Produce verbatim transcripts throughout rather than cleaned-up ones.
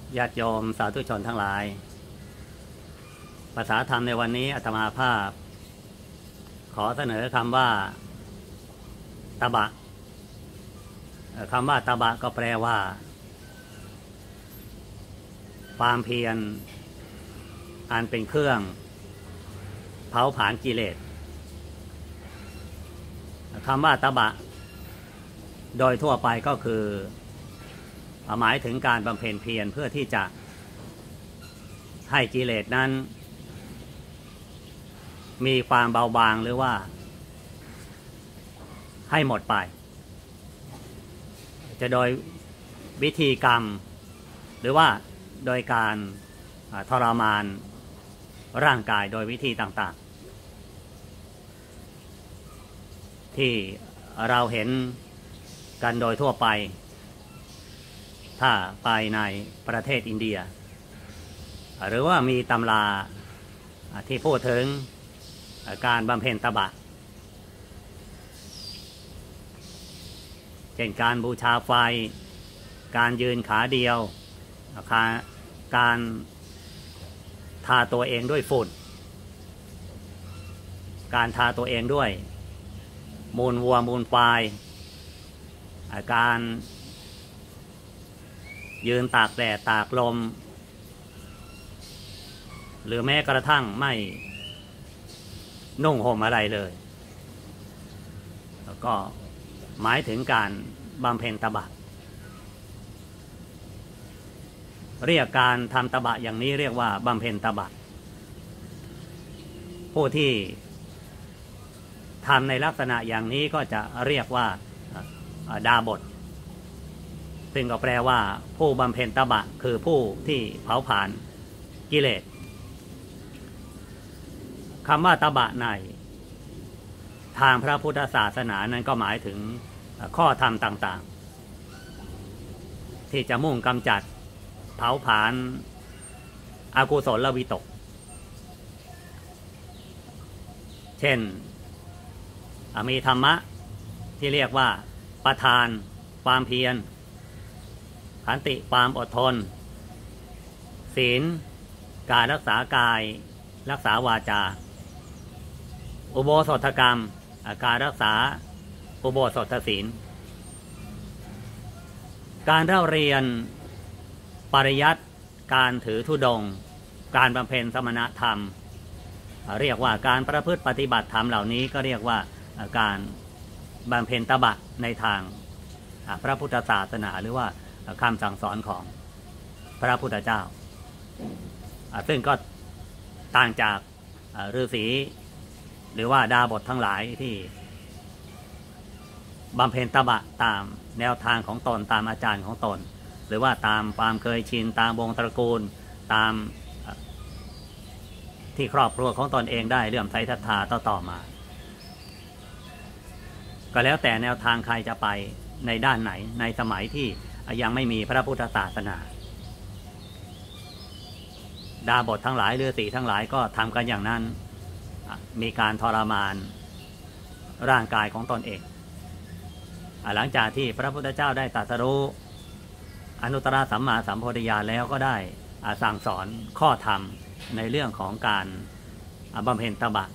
ญาติโยมสาธุชนทั้งหลายภาษาธรรมในวันนี้อาตมาภาพขอเสนอคำว่าตบะคำว่าตบะก็แปลว่าความเพียรอันเป็นเครื่องเผาผลาญกิเลสคำว่าตบะโดยทั่วไปก็คือหมายถึงการบำเพ็ญเพียรเพื่อที่จะให้กิเลสนั้นมีความเบาบางหรือว่าให้หมดไปจะโดยวิธีกรรมหรือว่าโดยการทรมานร่างกายโดยวิธีต่างๆที่เราเห็นกันโดยทั่วไปถ้าไปในประเทศอินเดียหรือว่ามีตำราที่พูดถึงการบำเพ็ญตบะเช่นการบูชาไฟการยืนขาเดียวการทาตัวเองด้วยฝุ่นการทาตัวเองด้วยมูลวัวมูลควายการยืนตากแดดตากลมหรือแม้กระทั่งไม่นุ่งห่มอะไรเลยแล้วก็หมายถึงการบำเพ็ญตบะเรียกการทำตบะอย่างนี้เรียกว่าบำเพ็ญตบะผู้ที่ทำในลักษณะอย่างนี้ก็จะเรียกว่าดาบทซึ่งก็แปลว่าผู้บำเพ็ญตบะคือผู้ที่เผาผลาญกิเลสคำว่าตบะในทางพระพุทธศาสนานั้นก็หมายถึงข้อธรรมต่างๆที่จะมุ่งกำจัดเผาผลาญอกุศลวิตกเช่นมีธรรมะที่เรียกว่าประทานความเพียรขันติความอดทนศีลการรักษากายรักษาวาจาอุโบสถกรรมการรักษาอุโบสถศีลการเล่าเรียนปริยัติการถือธุดงค์การบำเพ็ญสมณธรรมเรียกว่าการประพฤติปฏิบัติธรรมเหล่านี้ก็เรียกว่าการบำเพ็ญตบะในทางพระพุทธศาสนาหรือว่าคำสั่งสอนของพระพุทธเจ้าซึ่งก็ต่างจากฤาษีหรือว่าดาบททั้งหลายที่บำเพ็ญตบะตามแนวทางของตนตามอาจารย์ของตนหรือว่าตามความเคยชินตามวงตระกูลตามที่ครอบครัวของตนเองได้เลื่อมใสศรัทธาต่อต่อมาก็แล้วแต่แนวทางใครจะไปในด้านไหนในสมัยที่ยังไม่มีพระพุทธศาสนาดาบททั้งหลายฤาษีทั้งหลายก็ทำกันอย่างนั้นมีการทรมานร่างกายของตนเองหลังจากที่พระพุทธเจ้าได้ตรัสรู้อนุตตรสัมมาสัมโพธิญาณแล้วก็ได้สั่งสอนข้อธรรมในเรื่องของการบำเพ็ญตบะ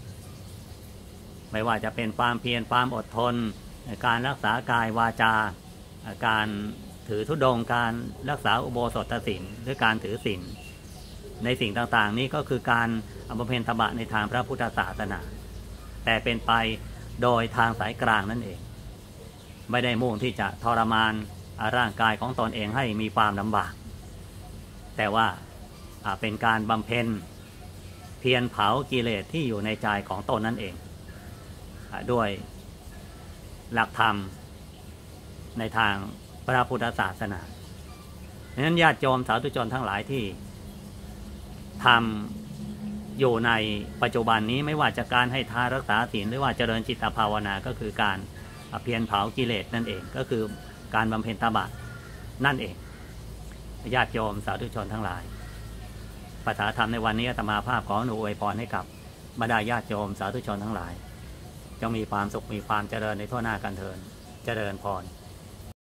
ไม่ว่าจะเป็นความเพียรความอดทนการรักษากายวาจาการถือธุดงค์การรักษาอุโบสถศีลหรือการถือศีลในสิ่งต่างๆนี้ก็คือการบำเพ็ญตบะในทางพระพุทธศาสนาแต่เป็นไปโดยทางสายกลางนั่นเองไม่ได้มุ่งที่จะทรมานร่างกายของตนเองให้มีความลำบากแต่ว่าเป็นการบำเพ็ญเพียรเผากิเลสที่อยู่ในใจของตนนั่นเองด้วยหลักธรรมในทางพระพุทธศาสนาดังนั้นญาติโยมสาธุชนทั้งหลายที่ทำอยู่ในปัจจุบันนี้ไม่ว่าจะการให้ทานรักษาศีลหรือว่าเจริญจิตภาวนาก็คือการเพียรเผากิเลสนั่นเองก็คือการบำเพ็ญตบะนั่นเองญาติโยมสาธุชนทั้งหลายภาษาธรรมในวันนี้อาตมาภาพขออนุอวยพรให้กับบรรดาญาติโยมสาธุชนทั้งหลายจงมีความสุขมีความเจริญในทั่วหน้ากันเถิดเจริญพร